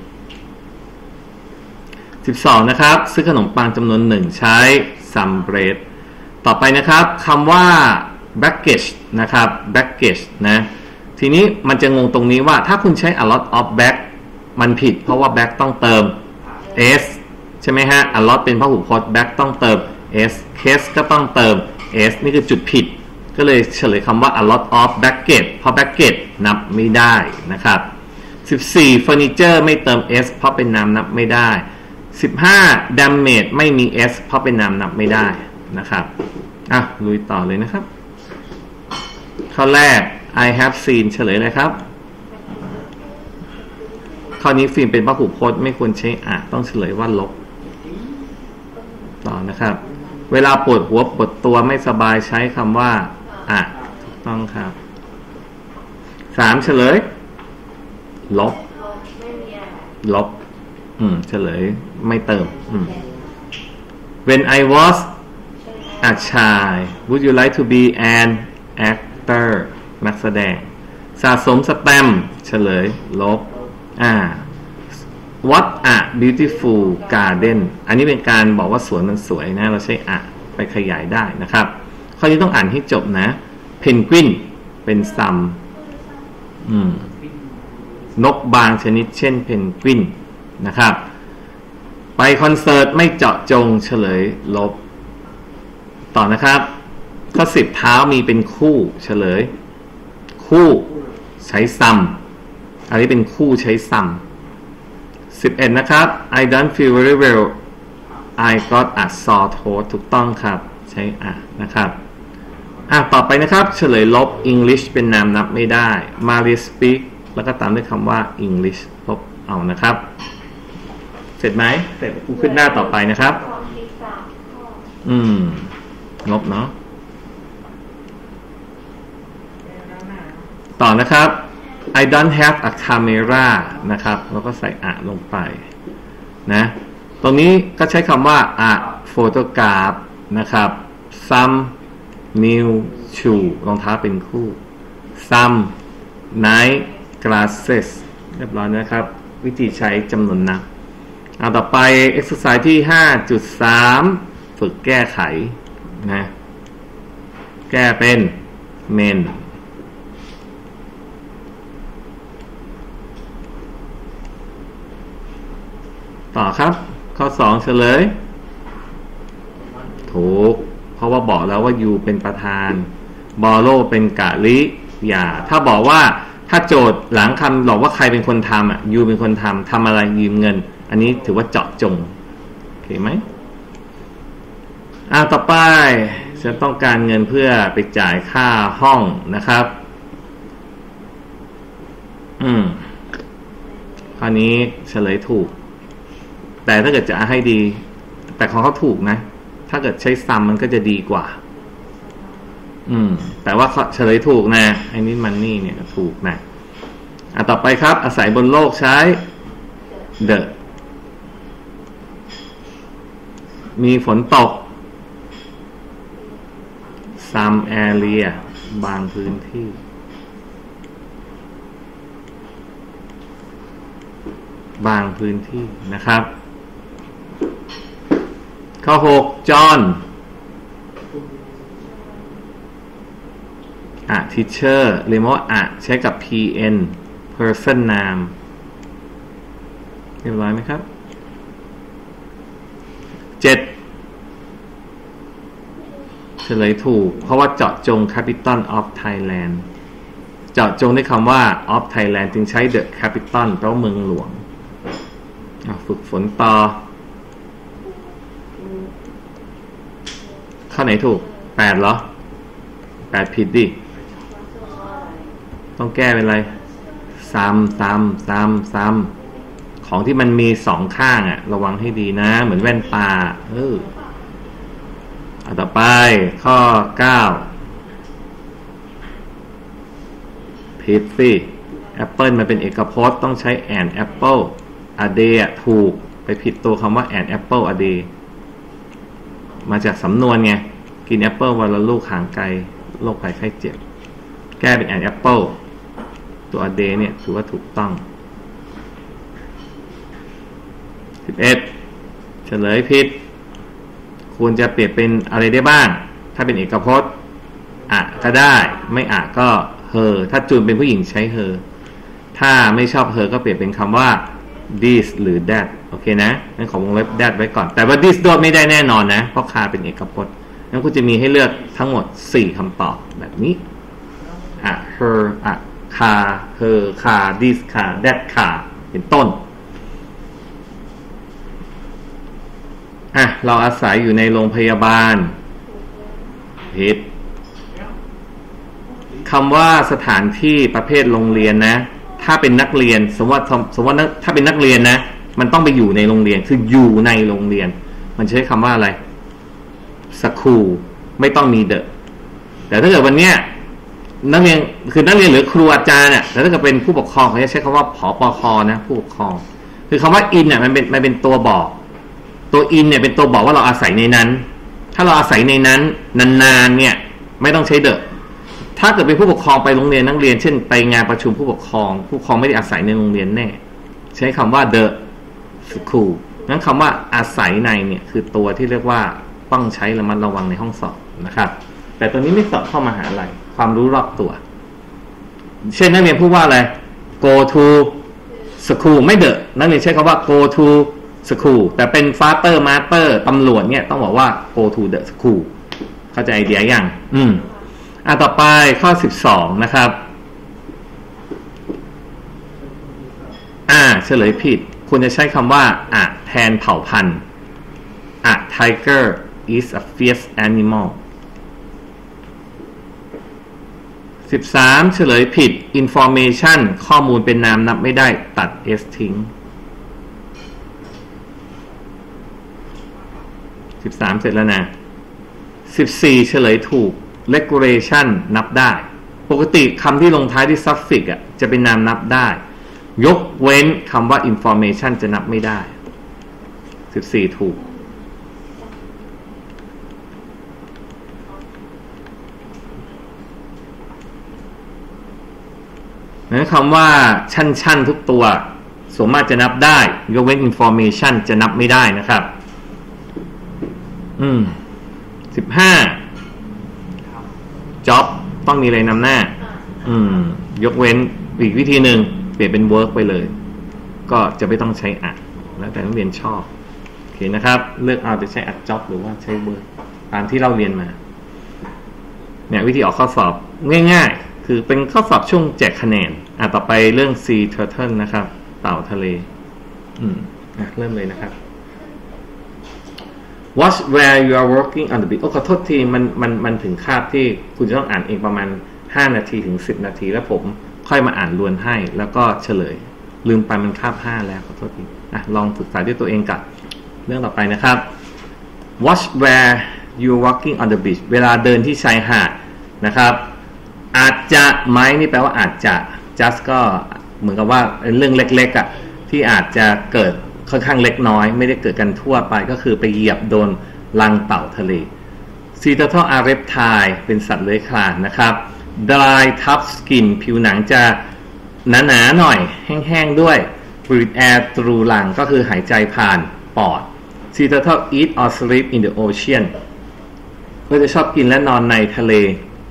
ๆสิบสองนะครับซื้อขนมปังจำนวนหนึ่งใช้ some bread ต่อไปนะครับคำว่า baggage นะครับ baggage นะทีนี้มันจะงงตรงนี้ว่าถ้าคุณใช้ a lot of bag มันผิดเพราะว่า bag ต้องเติม s ใช่ไหมฮะ a lot เป็นพหูพจน์ bag ต้องเติม s case ก็ต้องเติม s นี่คือจุดผิดก็เลยเฉลยคำว่า a lot of baggage เพราะ baggage นับไม่ได้นะครับสิบสี่ furniture ไม่เติม s เพราะเป็นนามนับไม่ได้สิบห้า damage ไม่มี s เพราะเป็นนามนับไม่ได้นะครับอ่ะลุยต่อเลยนะครับข้อแรก I have seen เฉลยเลยครับข้อนี้ฟิล์มเป็นพหูพจน์ไม่ควรใช้อะต้องเฉลยว่าลบต่อนะครับเวลาปวดหัวปวดตัวไม่สบายใช้คำว่าอะถูกต้องครับสามเฉลยลบลบอืมเฉลยไม่เติมอืม When I was a child would you like to be an actor นักแสดงสะสมสแตมป์เฉลยลบอ่า What a beautiful garden อันนี้เป็นการบอกว่าสวนมันสวยนะเราใช้อะไปขยายได้นะครับข้อนี้ต้องอ่านให้จบนะ Penguin เป็นซัมอืมนกบางชนิดเช่นเพนกวินนะครับไปคอนเสิร์ตไม่เจาะจงเฉลยลบต่อนะครับข้อสิบเท้ามีเป็นคู่เฉลยคู่ใช้ซัมอันนี้เป็นคู่ใช้ซัมสิบเอ็ดนะครับ I don't feel very well I got a sore throat ถูกต้องครับใช้อะนะครับอ่ะต่อไปนะครับเฉลยลบ English เป็นนามนับไม่ได้ Maria speak แล้วก็ตามด้วยคำว่า English ลบเอานะครับเสร็จไหมเสร็จกูขึ้นหน้าต่อไปนะครับอืมลบเนาะต่อนะครับ I don't have a camera นะครับแล้วก็ใส่อะลงไปนะตรงนี้ก็ใช้คำว่า a photograph นะครับ some new shoe รองเท้าเป็นคู่ some night glasses เรียบร้อยนะครับวิธีใช้จำนวนนับเอาต่อไป exercise ที่ ห้าจุดสาม ฝึกแก้ไขนะแก้เป็น menต่อครับข้อสองเฉลยถูกเพราะว่าบอกแล้วว่ายูเป็นประธานบอโลเป็นกะลิยาถ้าบอกว่าถ้าโจทย์หลังคำบอกว่าใครเป็นคนทำอ่ะยูเป็นคนทำทำอะไรยืมเงินอันนี้ถือว่าเจาะจงโอเคไหมอ่าต่อไปฉันต้องการเงินเพื่อไปจ่ายค่าห้องนะครับอืมข้อนี้เฉลยถูกแต่ถ้าเกิดจะให้ดีแต่ของเขาถูกนะถ้าเกิดใช้ซัมมันก็จะดีกว่าอืมแต่ว่าเฉลยถูกนะไอ้นี่มันนี่เนี่ยถูกนะอ่ะต่อไปครับอาศัยบนโลกใช้ the มีฝนตก some area บางพื้นที่บางพื้นที่นะครับข้อหกจอห์นอะ teacher เรียกว่าอะใช้กับ พี เอ็น person noun เรียบร้อยไหมครับเจ็ดเฉลยถูกเพราะว่าเจาะจง capital of Thailand เจาะจงด้วยคำว่า of Thailand จึงใช้ the capital แปลว่าเมืองหลวงฝึกฝนต่อข้อไหนถูกแปดเหรอแปดผิดดิต้องแก้เป็นอะไรซ้ำซ้ำซ้ำซ้ำของที่มันมีสองข้างอะระวังให้ดีนะเหมือนแว่นตาเออเอาต่อไปข้อเก้าผิดสิแอปเปิลมันเป็นเอกพจน์ต้องใช้ an apple a day อะถูกไปผิดตัวคำว่า an apple a day มาจากสำนวนไงกินแอปเปิลวันละลูกห่างไกลโรคภัยไข้เจ็บแก้เป็น an apple ตัว a day เนี่ยถือว่าถูกต้องสิบเอ็ดเฉลยผิดควรจะเปลี่ยนเป็นอะไรได้บ้างถ้าเป็นเอกพจน์อะก็ได้ไม่อะก็ her ถ้าจูนเป็นผู้หญิงใช้ her ถ้าไม่ชอบ her ก็เปลี่ยนเป็นคำว่า this หรือ that โอเคนะงั้นขอวงเล็บ that ไว้ก่อนแต่ว่า this โดนไม่ได้แน่นอนนะเพราะคาเป็นเอกพจน์งั้นคุณจะมีให้เลือกทั้งหมดสี่คำตอบแบบนี้อะ her อะคา her คา this คา that คาเป็นต้นอ่ะเราอาศัยอยู่ในโรงพยาบาลผิดคำว่าสถานที่ประเภทโรงเรียนนะถ้าเป็นนักเรียนสมมติว่าสมมติว่าถ้าเป็นนักเรียนนะมันต้องไปอยู่ในโรงเรียนคืออยู่ในโรงเรียนมันใช้คำว่าอะไร school ไม่ต้องมี the แต่ถ้าเกิดวันเนี้ยนักเรียนคือนักเรียนหรือครูอาจารย์เนี่ยแต่ถ้าเกิดเป็นผู้ปกครองเขาจะใช้คำว่าผปคนะผู้ปกครองคือคำว่า in เนี่ยมันเป็นมันเป็นตัวบอกตัว in เนี่ยเป็นตัวบอกว่าเราอาศัยในนั้นถ้าเราอาศัยในนั้นนานๆเนี่ยไม่ต้องใช้ the ถ้าเกิดเป็นผู้ปกครองไปโรงเรียนนักเรียนเช่นไปงานประชุมผู้ปกครองผู้ปกครองไม่ได้อาศัยในโรงเรียนแน่ใช้คำว่า the school งั้นคำว่าอาศัยในเนี่ยคือตัวที่เรียกว่าต้องใช้ระมัดระวังในห้องสอบนะครับแต่ตัวนี้ไม่สอบเข้ามหาลัยความรู้รอบตัวเช่นนักเรียนพูดว่าอะไร go to school ไม่ the นักเรียนใช้คำว่า go to school แต่เป็น father master ตำรวจเนี่ยต้องบอกว่า go to the school เข้าใจไอเดียยังอืมอ่ะต่อไปข้อสิบสองนะครับอ่าเฉลยผิดคุณจะใช้คำว่าอะแทนเผ่าพันธุ์อะ tiger is a fierce animal สิบสามเฉลยผิด information ข้อมูลเป็นนามนับไม่ได้ตัด s ทิ้งสิบสามเสร็จแล้วนะสิบสี่เฉลยถูก regulation นับได้ปกติคำที่ลงท้ายด้วย suffix อ่ะจะเป็นนามนับได้ยกเว้นคำว่า information จะนับไม่ได้สิบสี่ถูกนั้นคำว่าชั้นๆทุกตัวสมมติจะนับได้ยกเว้น information จะนับไม่ได้นะครับอืมสิบห้า job ต้องมีอะไรนำหน้าอืมยกเว้นอีกวิธีหนึ่งเปลี่ยนเป็น work ไปเลยก็จะไม่ต้องใช้อะแล้วแต่นักเรียนชอบโอเคนะครับเลือกเอาจะใช้ at job หรือว่าใช้ work ตามที่เราเรียนมาเนี่ยวิธีออกข้อสอบง่ายๆคือเป็นข้อสอบช่วงแจกคะแนนอ่ะต่อไปเรื่อง sea turtle นะครับเต่าทะเลอืมอ่ะเริ่มเลยนะครับ watch where you are working on the beach โอ้ขอโทษทีมันมันมันถึงคาบที่คุณจะต้องอ่านเองประมาณห้านาทีถึงสิบนาทีแล้วผมค่อยมาอ่านรวนให้แล้วก็เฉลยลืมไปมันคาบห้าแล้วขอโทษทีอ่ะลองศึกษาด้วยตัวเองกับเรื่องต่อไปนะครับ watch where you are walking on the beach เวลาเดินที่ชายหาดนะครับอาจจะไหมนี่แปลว่าอาจจะ just ก็เหมือนกับว่าเป็นเรื่องเล็กๆอ่ะที่อาจจะเกิดค่อนข้างเล็กน้อยไม่ได้เกิดกันทั่วไปก็คือไปเหยียบโดนรังเต่าทะเล Sea turtle are reptile เป็นสัตว์เลื้อยคลานนะครับ Dry tough skin ผิวหนังจะหนาๆหน่อยแห้งๆด้วย breathe air through lung ก็คือหายใจผ่านปอด Sea turtle eat or sleep in the ocean ก็จะชอบกินและนอนในทะเล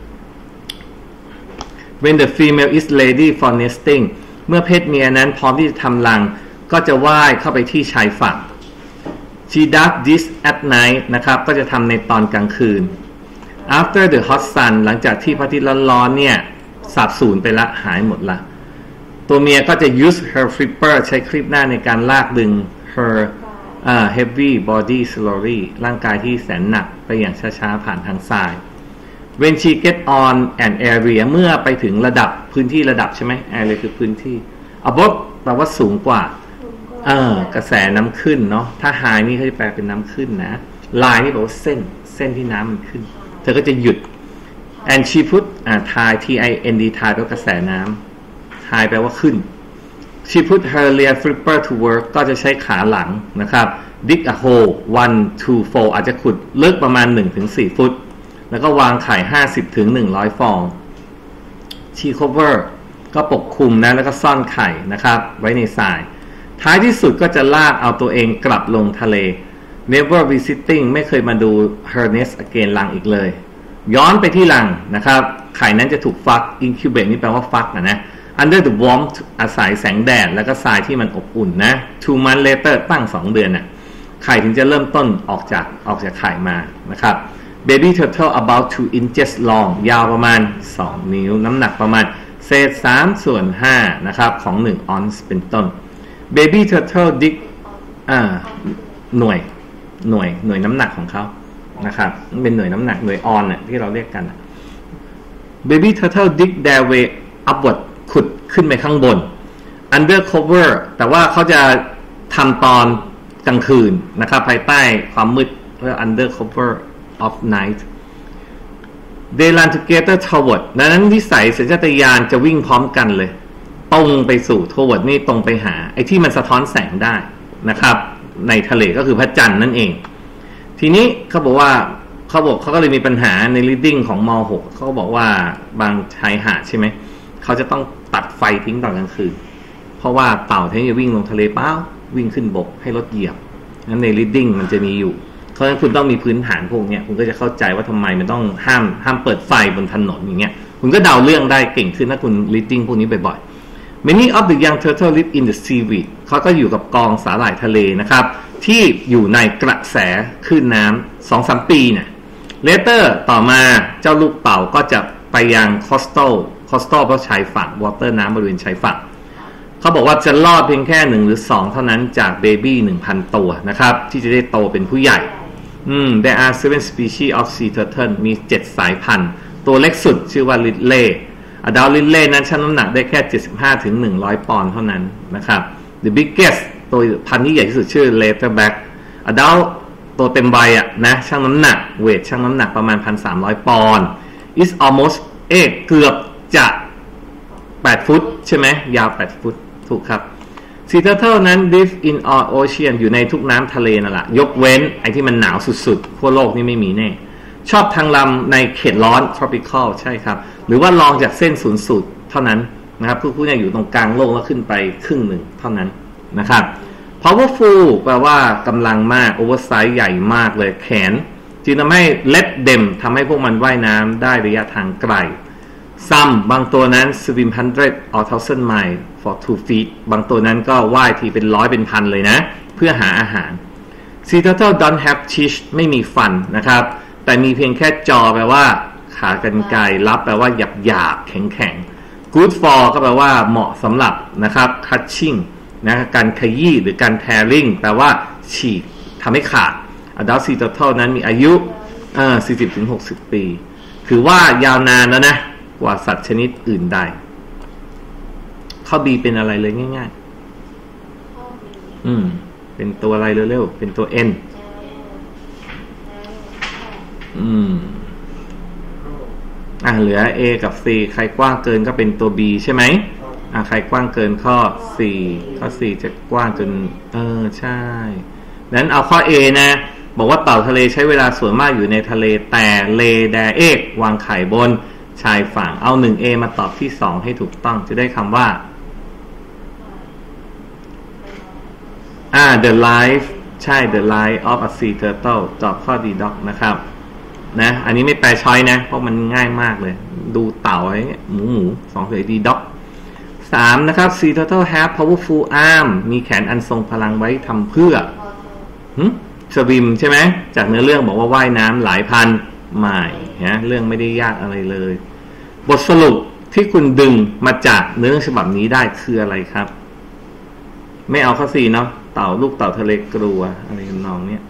When the female is ready for nesting เมื่อเพศเมียนั้นพร้อมที่จะทำรังก็จะว่ายเข้าไปที่ชายฝั่ง She does this at night นะครับก็จะทำในตอนกลางคืน After the hot sun หลังจากที่พระอาทิตย์ร้อนๆเนี่ยสาบสูญไปละหายหมดละตัวเมียก็จะ use her flipper ใช้คลิปหน้าในการลากดึง her uh, heavy body slowly ร่างกายที่แสนหนักไปอย่างช้าๆผ่านทางทราย When she get on an area เมื่อไปถึงระดับพื้นที่ระดับใช่ไหม area คือพื้นที่ above แปลว่าสูงกว่าเออกระแสน้ำขึ้นเนาะถ้า high นี่เขาจะแปลเป็นน้ำขึ้นนะ line นี่แปลว่าเส้นเส้นที่น้ำมันขึ้นเธอก็จะหยุด and she put อ่า tide t i n d tide แปลว่ากระแสน้ำ tide แปลว่าขึ้น she put her rear flipper to work ก็จะใช้ขาหลังนะครับ dig a hole one to four อาจจะขุดลึกประมาณ หนึ่งถึงสี่ ฟุตแล้วก็วางไข่ ห้าสิบถึงหนึ่งร้อย ฟอง she cover ก็ปกคลุมนะแล้วก็ซ่อนไข่นะครับไว้ในทรายท้ายที่สุดก็จะลากเอาตัวเองกลับลงทะเล never visiting ไม่เคยมาดู her nest again รังอีกเลยย้อนไปที่รังนะครับไข่นั้นจะถูกฟัก incubate นี่แปลว่าฟักนะนะ under the warmth อาศัยแสงแดดแล้วก็ทรายที่มันอบอุ่นนะ two months later ตั้งสองเดือนนะไข่ถึงจะเริ่มต้นออกจากออกจากไข่มานะครับ baby turtle about two inches long ยาวประมาณสองนิ้วน้ำหนักประมาณเศษสามส่วนห้านะครับของหนึ่งออนซ์เป็นต้น baby turtle dig อ่าหน่วยหน่วยหน่วยน้ำหนักของเขานะครับเป็นหน่วยน้ำหนักหน่วยออนน่ะที่เราเรียกกัน baby turtle dig their way upward ขุดขึ้นไปข้างบน under cover แต่ว่าเขาจะทำตอนกลางคืนนะครับภายใต้ความมืดเรียก under cover of night they run together toward ดังนั้นนิสัยสัญชาตญาณจะวิ่งพร้อมกันเลยตรงไปสู่ toward นี่ตรงไปหาไอ้ที่มันสะท้อนแสงได้นะครับในทะเลก็คือพระจันทร์นั่นเองทีนี้เขาบอกว่าเขาบอกเขาก็เลยมีปัญหาใน reading ของม หกเขาก็บอกว่าบางชายหาดใช่ไหมเขาจะต้องตัดไฟทิ้งตอนกลางคืนเพราะว่าเต่าแทนจะวิ่งลงทะเลเปล่าวิ่งขึ้นบกให้รถเหยียบนั้นใน reading มันจะมีอยู่เพราะฉะนั้นคุณต้องมีพื้นฐานพวกนี้คุณก็จะเข้าใจว่าทำไมมันต้องห้ามห้ามเปิดไฟบนถนนอย่างเงี้ยคุณก็เดาเรื่องได้เก่งขึ้นถ้าคุณ reading พวกนี้บ่อยๆ Many of the young turtle live in the seaweed เขาก็อยู่กับกองสาหร่ายทะเลนะครับที่อยู่ในกระแสคลื่นน้ำ สองถึงสาม ปีเนี่ย Later ต่อมาเจ้าลูกเต่าก็จะไปยัง coastal coastal เพราะชายฝั่ง water น้ำบริเวณชายฝั่งเขาบอกว่าจะรอดเพียงแค่หนึ่งหรือสองเท่านั้นจากเบบี้ หนึ่งพัน ตัวนะครับที่จะได้โตเป็นผู้ใหญ่อืม There are seven species of sea turtle มีเจ็ดสายพันธุ์ตัวเล็กสุดชื่อว่า Ridley Adult Ridley นั้นชั่งน้ำหนักได้แค่ เจ็ดสิบห้าถึงหนึ่งร้อย ปอนด์เท่านั้นนะครับ The biggest ตัวพันธุ์ที่ใหญ่ที่สุดชื่อ Leatherback Adult ตัวเต็มใบอ่ะนะชั่งน้ำหนักเวทชั่งน้ำหนักประมาณ หนึ่งพันสามร้อย ปอนด์ is almost เอ๊ะเกือบจะแปดฟุตใช่ไหมยาวแปดฟุตถูกครับ Sea turtle นั้น live in all ocean อยู่ในทุกน้ำทะเลนั่นแหละยกเว้นไอ้ที่มันหนาวสุดๆขั้วโลกนี่ไม่มีแน่ชอบทางลำในเขตร้อน tropical ใช่ครับหรือว่าลองจากเส้นศูนย์สูตรเท่านั้นนะครับผู้ผู้เนี่ยอยู่ตรงกลางโลกแล้วขึ้นไปครึ่งหนึ่งเท่านั้นนะครับ powerful แปลว่ากำลังมาก oversize ใหญ่มากเลยแขนจึงทำให้ let them ทำให้พวกมันว่ายน้ำได้ระยะทางไกล some บางตัวนั้น swim hundred or thousand mile for two feet บางตัวนั้นก็ว่ายทีเป็นร้อยเป็นพันเลยนะเพื่อหาอาหาร sea turtle don't have teeth ไม่มีฟันนะครับแต่มีเพียงแค่จอแปลว่าขากรรไกรรับแปลว่าหยาบหยาบแข็งแข็ง good for ก็แปลว่าเหมาะสำหรับนะครับ cutting นะการขยี้หรือการ tearing แปลว่าฉีกทำให้ขาด adult sea turtle นั้นมีอายุเอ่อ สี่สิบถึงหกสิบ ปีถือว่ายาวนานแล้วนะกว่าสัตว์ชนิดอื่นใดข้อ B เป็นอะไรเลยง่ายๆอืมเป็นตัวอะไรเร็วๆเป็นตัว N อืมอ่ะเหลือ A กับ C ใครกว้างเกินก็เป็นตัว B ใช่ไหมอ่ะใครกว้างเกินข้อ C ข้อ C จะกว้างจนเออใช่นั้นเอาข้อ A นะบอกว่าเต่าทะเลใช้เวลาส่วนมากอยู่ในทะเลแต่เลแดเอกวางไข่บนชายฝั่งเอา หนึ่ง เอ มาตอบที่สองให้ถูกต้องจะได้คำว่าอ่า the life ใช่ the life of a sea turtle ตอบข้อดีด็อกนะครับนะอันนี้ไม่แปลช้อยนะเพราะมันง่ายมากเลยดูเต่าอะไรเงี้ยหมูหมูสองเลยดีด็อกสามนะครับ sea turtle have powerful arm มีแขนอันทรงพลังไว้ทำเพื่อหึสวิมใช่ไหมจากเนื้อเรื่องบอกว่าว่ายน้ำหลายพันไมล์นะเรื่องไม่ได้ยากอะไรเลยบทสรุปที่คุณดึงมาจากเนื้อเรื่องฉบับนี้ได้คืออะไรครับไม่เอาข้อสี่เนาะเต่าลูกเต่าทะเลกลัวอะไรกันน้องเนี่ย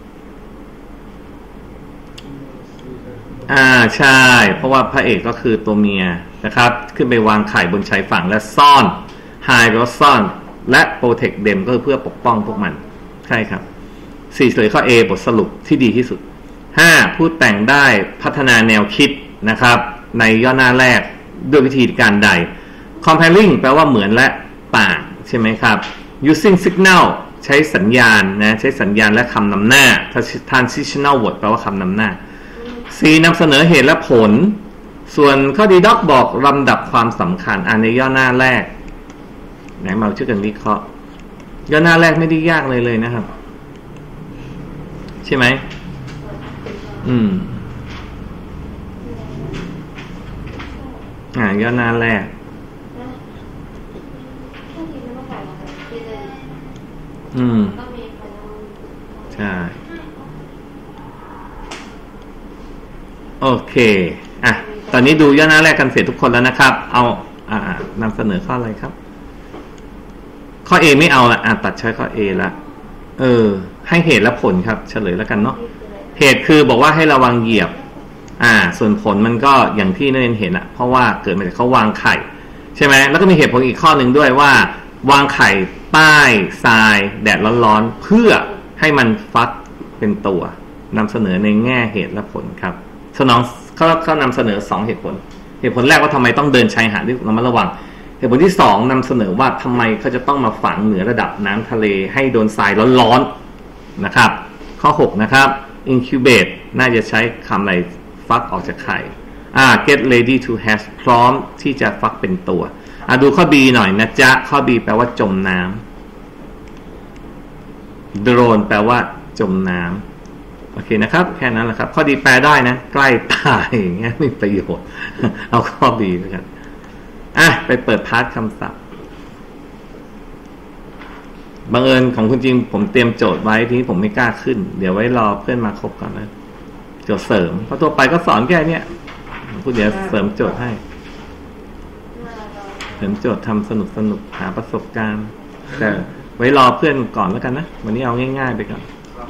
อ่าใช่เพราะว่าพระเอกก็คือตัวเมียนะครับขึ้นไปวางไข่บนชายฝั่งและซ่อนไฮแปลว่าซ่อนและโปรเทคเดมก็คือเพื่อปกป้องพวกมันใช่ครับสี่เฉลยข้อ A บทสรุปที่ดีที่สุดห้าผู้แต่งได้พัฒนาแนวคิดนะครับในย่อหน้าแรกด้วยวิธีการใด comparing แปลว่าเหมือนและต่างใช่ไหมครับ using signal ใช้สัญญาณนะใช้สัญญาณและคำนำหน้า transitional word แปลว่าคำนำหน้า C นำเสนอเหตุและผลส่วนข้อดีด็อกบอกลำดับความสำคัญอันในย่อหน้าแรกไหนมาช่วยกันวิเคราะห์ย่อหน้าแรกไม่ได้ยากเลยเลยนะครับใช่ไหมอืมอ่าย่อหน้าแรกอืมใช่โอเคอ่ะตอนนี้ดูย่อหน้าแรกกันเสร็จทุกคนแล้วนะครับเอาอ่านำเสนอข้ออะไรครับข้อ A ไม่เอาละอ่ะตัดใช้ข้อ A ละเออให้เหตุและผลครับเฉลยแล้วกันเนาะเหตุคือบอกว่าให้ระวังเหยียบอ่าส่วนผลมันก็อย่างที่นักเรียนเห็นอะเพราะว่าเกิดมาจากเขาวางไข่ใช่ไหมแล้วก็มีเหตุผลอีกข้อหนึ่งด้วยว่าวางไข่ใต้ทรายแดดร้อนๆเพื่อให้มันฟักเป็นตัวนำเสนอในแง่เหตุและผลครับสนองเขาเขานำเสนอสองเหตุผลเหตุผลแรกว่าทำไมต้องเดินชายหาดด้วยระมัดระวังเหตุผลที่สองนำเสนอว่าทำไมเขาจะต้องมาฝังเหนือระดับน้ำทะเลให้โดนทรายร้อนๆนะครับข้อหกนะครับ incubate น่าจะใช้คำอะไรฟักออกจากไข่อ่า get ready to hatch พร้อมที่จะฟักเป็นตัวอ่ะดูข้อ B หน่อยนะจ๊ะข้อ B แปลว่าจมน้ำ drone แปลว่าจมน้ำโอเคนะครับแค่นั้นแหละครับข้อดีแปลได้นะใกล้ตายอย่างเงี้ยไม่ประโยชน์เอาข้อ B แล้วกันอ่ะไปเปิดพาร์ทคำศัพท์บังเอิญของคุณจริงผมเตรียมโจทย์ไว้ที่ผมไม่กล้าขึ้นเดี๋ยวไว้รอเพื่อนมาครบก่อนนะโจทย์เสริมเพราะตัวไปก็สอนแค่เนี้ยคุณเดี๋ยวเสริมโจทย์ให้เสริมโจทย์ทำสนุกสนุกหาประสบการณ์แต่ไว้รอเพื่อนก่อนแล้วกันนะวันนี้เอาง่ายๆไปก่อน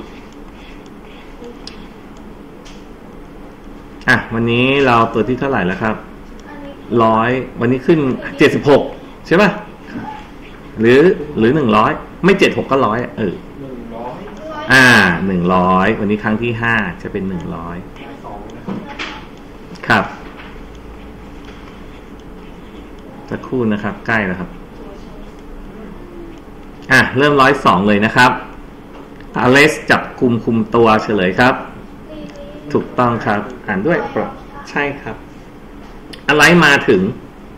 อ่ะวันนี้เราตัวที่เท่าไหร่แล้วครับร้อยวันนี้ขึ้นเจ็ดสิบหกใช่ป่ะหรือหรือหนึ่งร้อยไม่เจ็ดหกก็ร้อยเอออ่าหนึ่งร้อยวันนี้ครั้งที่ห้าจะเป็นหนึ่งร้อยครับสักครู่นะครับใกล้แล้วครับอ่ะเริ่มร้อยสองเลยนะครับอเลสจับคุมคุมตัวเฉลยครับถูกต้องครับอ่านด้วยใช่ครับอะไรมาถึง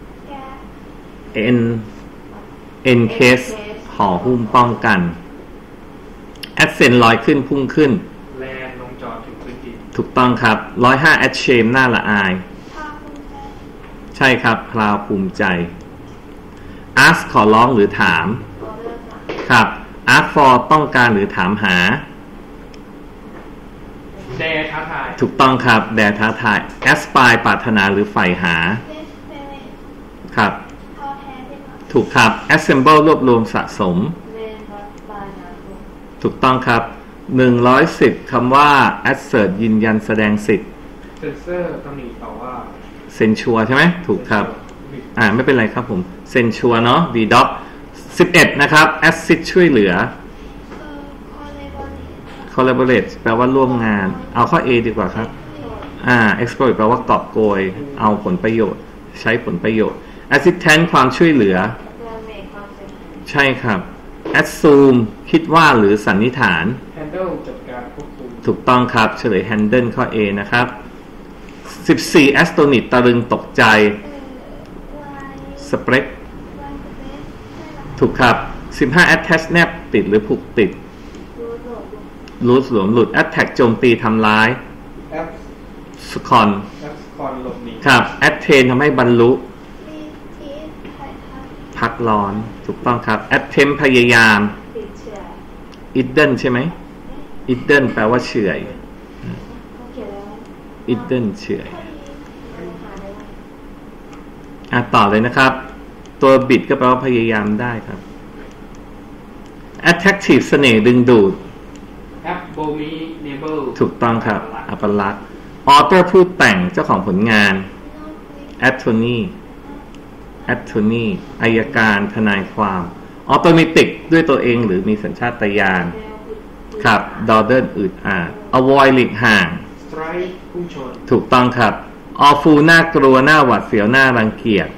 N N case ห่อหุ้มป้องกัน Ascent ลอยขึ้นพุ่งขึ้นแลนลงจอดถึงพื้นดินถูกต้องครับร้อยห้า at shame หน้าละอายใช่ครับพราวภูมิใจ ask ขอร้องหรือถามครับ ask for ต้องการหรือถามหาแดท้าทายถูกต้องครับแดท้าทาย aspire ปรารถนาหรือใฝ่หาครับถูกครับ assemble รวบรวมสะสมถูกต้องครับหนึ่งร้อยสิบคำว่า assert ยืนยันแสดงสิทธิ์ censor ต้องมีต่อว่า censure ใช่ไหมถูกครับอ่าไม่เป็นไรครับผม censure เนาะ d doc สิบเอ็ดนะครับ assist ช่วยเหลือcollaborate แปลว่าร่วมงานเอาข้อ A ดีกว่าครับอ่า exploit แปลว่ากอบโกยเอาผลประโยชน์ใช้ผลประโยชน์ assistant ความช่วยเหลือใช่ครับ assume คิดว่าหรือสันนิษฐาน handle จัดการควบคุมถูกต้องครับเฉลย handle ข้อ A นะครับสิบสี่ astonish ตะลึงตกใจ spread ถูกครับสิบห้า attach แนบติดหรือผูกติด loose หลวมหลุด attack โจมตีทำร้าย abscond abscond หลบหนีครับ attain ทำให้บรรลุพักร้อนถูกต้องครับ attempt พยายาม idden ใช่ไหม idden แปลว่าเฉื่อย idden เฉื่อยอ่ะต่อเลยนะครับตัวบิดก็แปลว่าพยายามได้ครับ attractive เสน่ห์ดึงดูด abominable ถูกต้องครับอัปลักษณ์ author ผู้แต่งเจ้าของผลงาน attorney attorney อัยการทนายความ automatic ด้วยตัวเองหรือมีสัญชาตญาณครับ dawdle อึดอัด avoid หลีกห่าง strike พุ่งชนถูกต้องครับ awful น่ากลัวน่าหวาดเสียวน่ารังเกียจ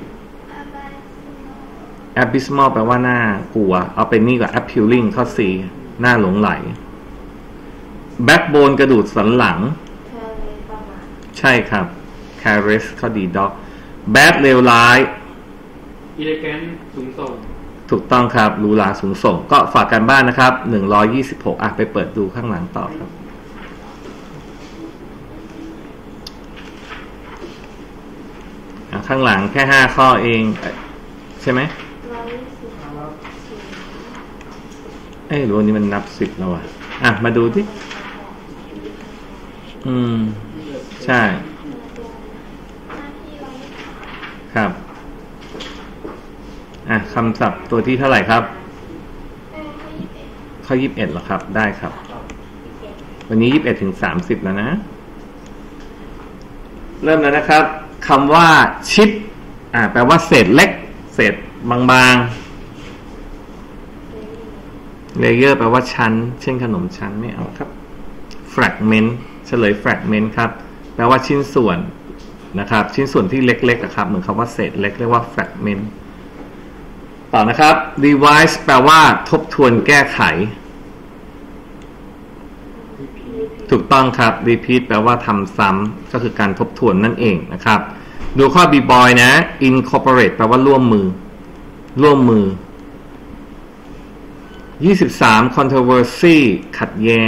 abysmal แปลว่าน่ากลัวเอาเป็นนี่กับ appealing ข้อสี่น่าหลงไหล backbone กระดูกสันหลังใช่ครับ careless ข้อดี dog bad เลวร้าย elegant สูงส่งถูกต้องครับหรูหราสูงส่งก็ฝากกันบ้านนะครับหนึ่งร้อยยี่สิบหกอ่ะไปเปิดดูข้างหลังต่อครับข้างหลังแค่ห้าข้อเองใช่ไหมเอ้ยรู้นี้มันนับสิบแล้วอ่ะอ่ะมาดูดิอืมใช่ครับอ่ะคำศัพท์ตัวที่เท่าไหร่ครับข้อยี่สิบเอ็ดเหรอครับได้ครับวันนี้ยี่สิบเอ็ดถึงสามสิบแล้วนะเริ่มแล้วนะครับคำว่าชิปอ่าแปลว่าเศษเล็กเศษบางๆเลเยอร์แปลว่าชั้นเช่นขนมชั้นไม่เอาครับ fragment เฉลย fragment ครับแปลว่าชิ้นส่วนนะครับชิ้นส่วนที่เล็กๆครับเหมือนคำว่าเศษเล็กเรียกว่า fragment ต่อนะครับ revise แปลว่าทบทวนแก้ไขถูกต้องครับ repeat แปลว่าทำซ้ำก็คือการทบทวนนั่นเองนะครับดูข้อ b-boy นะ incorporate แปลว่าร่วมมือร่วมมือยี่สิบสาม controversy ขัดแย้ง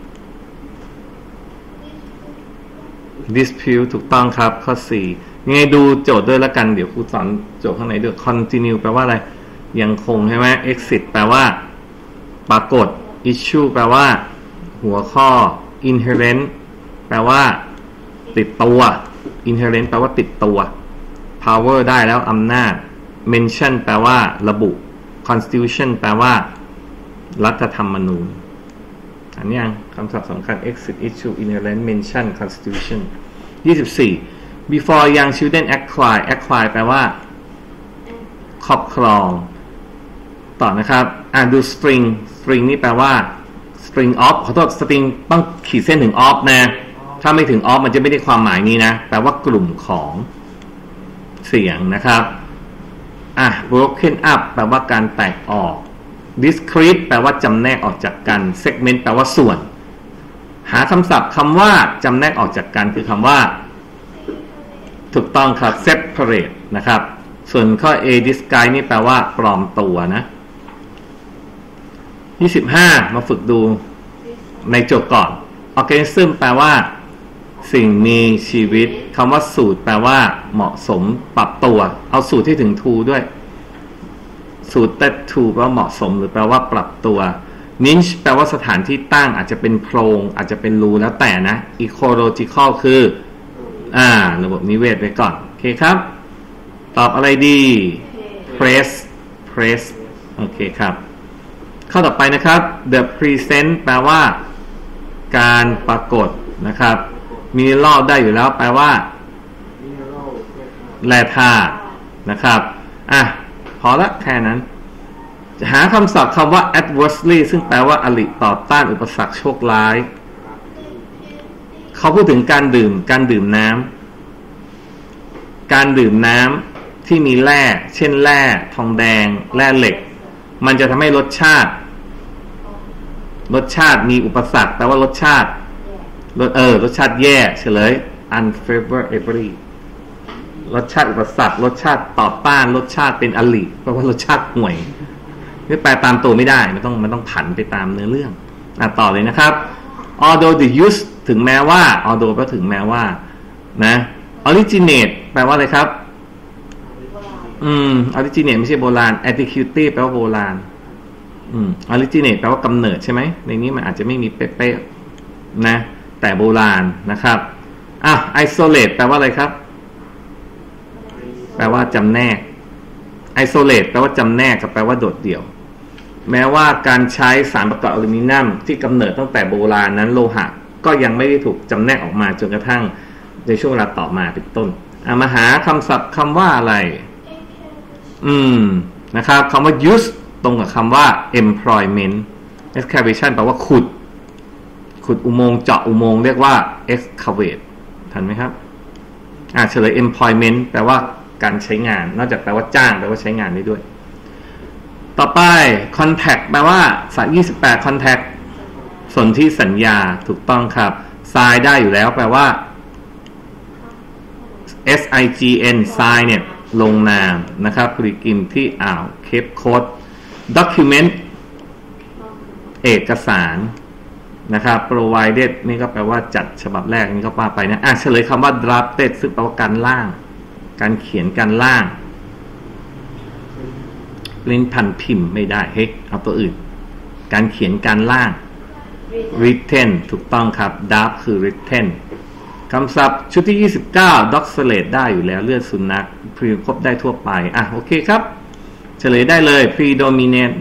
dispute ถูกต้องครับข้อสี่ยังไงดูโจทย์ด้วยละกันเดี๋ยวครูสอนโจทย์ข้างในด้วย continue แปลว่าอะไรยังคงใช่ไหม exit แปลว่าปรากฏ issue แปลว่าหัวข้อ inherent แปลว่าติดตัว inherent แปลว่าติดตัว power ได้แล้วอำนาจ mention แปลว่าระบุ constitution แปลว่ารัฐธรรมนูญอันนี้คำศัพท์สำคัญ exit issue inherent mention constitution ยี่สิบสี่ before young children acquire acquire แปลว่าครอบครองต่อนะครับอ่านดู string string นี่แปลว่า string of ขอโทษ string ต้องขีดเส้นถึง of นะถ้าไม่ถึง of มันจะไม่ได้ความหมายนี้นะแปลว่ากลุ่มของเสียงนะครับอ่ะ broken up แปลว่าการแตกออก discrete แปลว่าจำแนกออกจากกัน segment แปลว่าส่วนหาคำศัพท์คำว่าจำแนกออกจากกันคือคำว่าถูกต้องครับ separate นะครับส่วนข้อ A disguise นี่แปลว่าปลอมตัวนะยี่สิบห้ามาฝึกดูในโจทย์ก่อน organism แปลว่าสิ่งมีชีวิตคำว่าสูตรแปลว่าเหมาะสมปรับตัวเอาสูตรที่ถึง to ด้วยสูตร that to แปลว่าเหมาะสมหรือแปลว่าปรับตัว niche แปลว่าสถานที่ตั้งอาจจะเป็นโพรงอาจจะเป็นรูแล้วแต่นะ ecological คืออ่าระบบนิเวศไว้ก่อนโอเคครับตอบอะไรดี press press โอเคครับข้อต่อไปนะครับ the present แปลว่าการปรากฏนะครับ mineral ได้อยู่แล้วแปลว่าแร่ธาตุนะครับอ่ะพอละแค่นั้นหาคำศัพท์คำว่า adversely ซึ่งแปลว่าอริต่อต้านอุปสรรคโชคร้ายเขาพูดถึงการดื่มการดื่มน้ำการดื่มน้ำที่มีแร่เช่นแร่ทองแดงแร่เหล็กมันจะทำให้รสชาติรสชาติมีอุปสรรคแปลว่ารสชาติรสเออรสชาติแย่เฉลย unfavorably รสชาติอุปสรรครสชาติต่อต้านรสชาติเป็นอริแปลว่ารสชาติห่วยคือแปลตามตัวไม่ได้มันต้องมันต้องผันไปตามเนื้อเรื่องอ่ะต่อเลยนะครับ although the use ถึงแม้ว่า although ก็ถึงแม้ว่านะ originate แปลว่าอะไรครับอืม originate ไม่ใช่โบราณ antiquity แปลว่าโบราณอืม originate แปลว่ากำเนิดใช่ไหมในนี้มันอาจจะไม่มีเป๊ะๆนะแต่โบราณนะครับอ่ะ isolate แปลว่าอะไรครับแปลว่าจำแนก isolate แปลว่าจำแนกกับแปลว่าโดดเดี่ยวแม้ว่าการใช้สารประกอบอลูมิเนียมที่กำเนิดตั้งแต่โบราณนั้นโลหะก็ยังไม่ได้ถูกจำแนกออกมาจนกระทั่งในช่วงเวลาต่อมาเป็นต้นเอามาหาคำศัพท์คำว่าอะไรอืมนะครับคำว่า use ตรงกับคำว่า employment excavation แปลว่าขุดขุดอุโมงค์เจาะอุโมงค์เรียกว่า excavate ทันไหมครับอ่าเฉลย employment แปลว่าการใช้งานนอกจากแปลว่าจ้างแปลว่าใช้งานได้ด้วยต่อไป contact แปลว่าสายยี่สิบแปด contact สนธิสัญญาถูกต้องครับ sign ได้อยู่แล้วแปลว่า S I G N sign เนี่ยลงนามนะครับปริกินที่อ่าวเคปโคด document เอกสารนะครับ provided นี่ก็แปลว่าจัดฉบับแรกนี่ก็ว่าไปนะอ่ะเฉลยคำว่า drafted ซึ่งแปลว่าการร่างการเขียนการร่างเล่นพันพิมพ์ไม่ได้เฮ้ยเอาตัวอื่นการเขียนการร่าง written ถูกต้องครับ draft คือ written คำศัพท์ชุดที่ยี่สิบเก้า doxalate ได้อยู่แล้วเลือดสุนัข pre พบได้ทั่วไปอ่ะโอเคครับเฉลยได้เลย predominant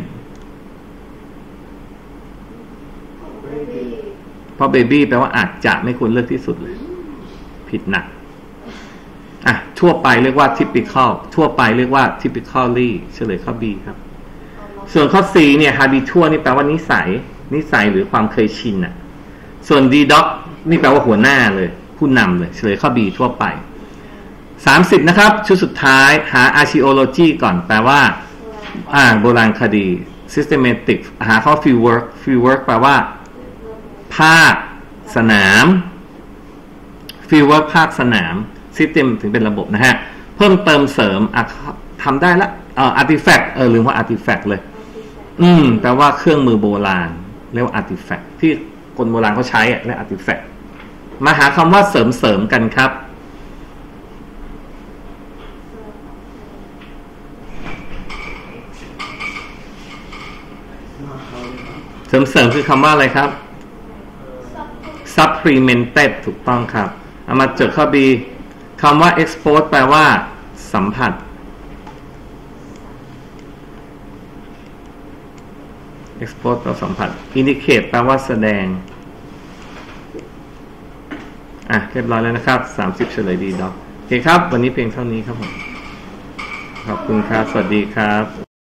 เพราะ baby แปลว่าอาจจะไม่ควรเลือกที่สุดเลยผิดหนักอ่ะทั่วไปเรียกว่า typical ทั่วไปเรียกว่า typically เฉลยข้อ B ครับส่วนข้อ C เนี่ย habitual นี่แปลว่านิสัยนิสัยหรือความเคยชินน่ะส่วน d-doc นี่แปลว่าหัวหน้าเลยผู้นำเลยเฉลยข้อ B ทั่วไปสามสิบนะครับชุดสุดท้ายหา archaeology ก่อนแปลว่าอ่าโบราณคดี systematic หาข้อ field work field work แปลว่าภาคสนาม field work ภาคสนามsystem ถึงเป็นระบบนะฮะเพิ่มเติมเสริมทำได้ละเอ่อ artifact เออลืมว่า artifact เลยอืมแปลว่าเครื่องมือโบราณเรียกว่า artifact ที่คนโบราณเขาใช้เรียก artifact มาหาคำว่าเสริมเสริมกันครับเสริมเสริมคือคำว่าอะไรครับ supplemented ถูกต้องครับเอามาจดข้อ Bคำว่า expose แปลว่าสัมผัส expose แปลว่าสัมผัส indicate แปลว่าแสดงอ่ะเรียบร้อยแล้วนะครับสามสิบเฉลยดีดอกโอเคครับวันนี้เพียงเท่านี้ครับผมขอบคุณครับสวัสดีครับ